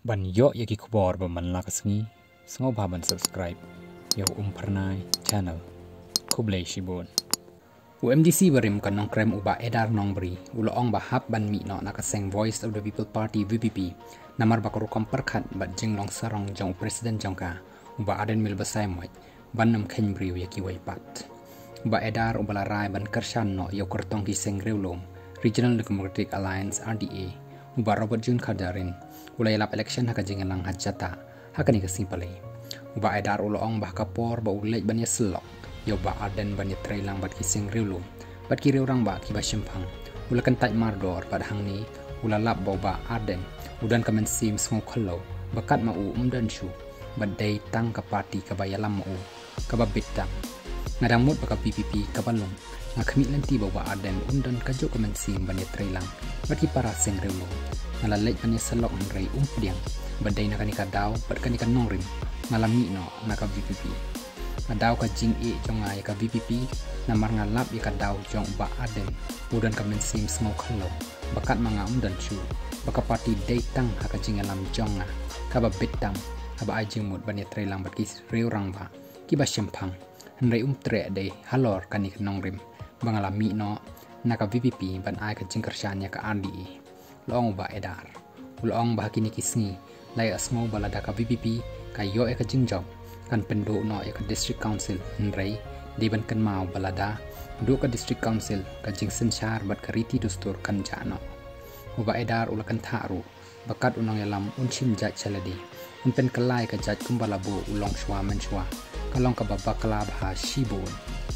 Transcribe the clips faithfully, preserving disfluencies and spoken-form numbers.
Ban yo yaki kubor ba man lakasngi sngo ba ban subscribe yo um pernai channel kublai shibon U M D C barim kan nong krem uba edar nong beri ulo ong ba hap ban mi no nakaseng Voice of the People Party V P P namar bakaru kom perkhat bat jing long sarong jong presiden jongka uba aden mil basai moy ban nam khen beri yaki wai pat uba edar uba larai ban kershan no yo kertong ki seng reulom Regional Democratic Alliance R D A uba Robert Jun Kadarin ulai lap election haka jingan lang hajata haka ni kasimpalai uba edar ulo ong bah kapor ba ulai ban ya selok yo ba aden ban ya trailang bat kising riulum bat kiri orang ba ki ba shempang ula kentai mardor bat hang ni ula lap ba ba aden udan kamen sim sngo khalo bakat ma u umdan shu bat dai tang ka party ka ba yalam ma u ka ba bitam ngadang mut ba ka P P P ka balong ngakmi lenti ba ba aden undan ka jo kamen sim ban ya trailang bat ki para seng riulum ngalalek ban ya selok ngrai umpiang badai nak kanika daw bat kanika nongrim ngalami no naka V P P ngadaw ka jing e jong ay ka V P P namar ngalap ya ka daw jong ba aden udan ka mensim smok khalo bakat mga umdan chu baka party day tang haka jing alam jong nga ka ba bitam aba ajing mut ban ya trailang bat kis reurang ba ki ba shempang nrai um tre de halor kanika nongrim bangalami no naka V P P ban ay ka jing kersyanya ka R D E long ba edar ulong bah kini kisngi lai asmo balada ka V P P kayo e ka jingjaw kan pendo no e ka district council nrai di ban kan mau balada do ka district council ka jing senchar bat kariti dustur kan jano uba edar ula kan tharu bakat unong yalam unchim jaj chaladi unpen kalai ka jaj kumbalabo ulong shwa men shwa kalong ka babakla bha shibon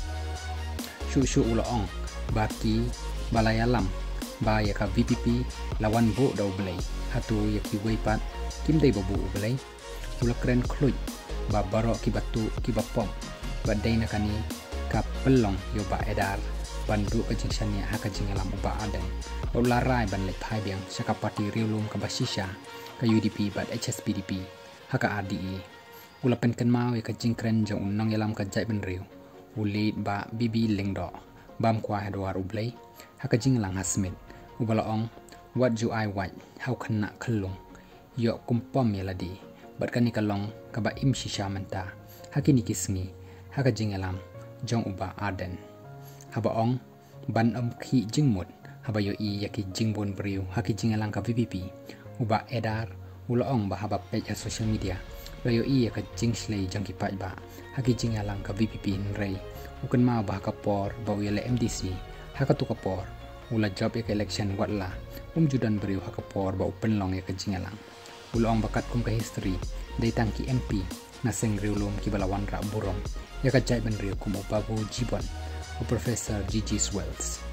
shu shu ulong baki balayalam ba ya ka V P P lawan bo daw belai hatu ya ki weipat kim dai babu belai ula kren khluj ba baro ki batu ki bapom ba dai na kani ka pelong yo ba edar bandu ka jingsania haka jingalam ba aden ula rai ban le phai biang saka party riulum ka basisha ka U D P bat H S P D P haka R D E ula pen kan mau ya ka jingkren jong unong yalam ka jai ben riu ulit ba bibi lengdo bam kwa hedwar ublai haka jinglang hasmit ubalaong what do I want how kena kelung yo kumpom yaladi bat kani kalong kaba im shisha menta hakini kisngi haka jingalam jong uba aden haba ong ban am khi jingmut haba yo i yaki jingbon briu haki jingalang ka V P P uba edar ulaong ba haba page social media lo yo i yaka jingslei jangki paj ba haki jingalang ka V P P nrei ukan ma ba ka por ba yele M D C haka tu ka por ula job ya election watla um judan beriu haka por ba open long ya kejingalang ulong bakat kum ka history dai tangki M P na seng riulum ki balawan ra burong ya ka jai ben riu kum babu jibon u professor G G Swells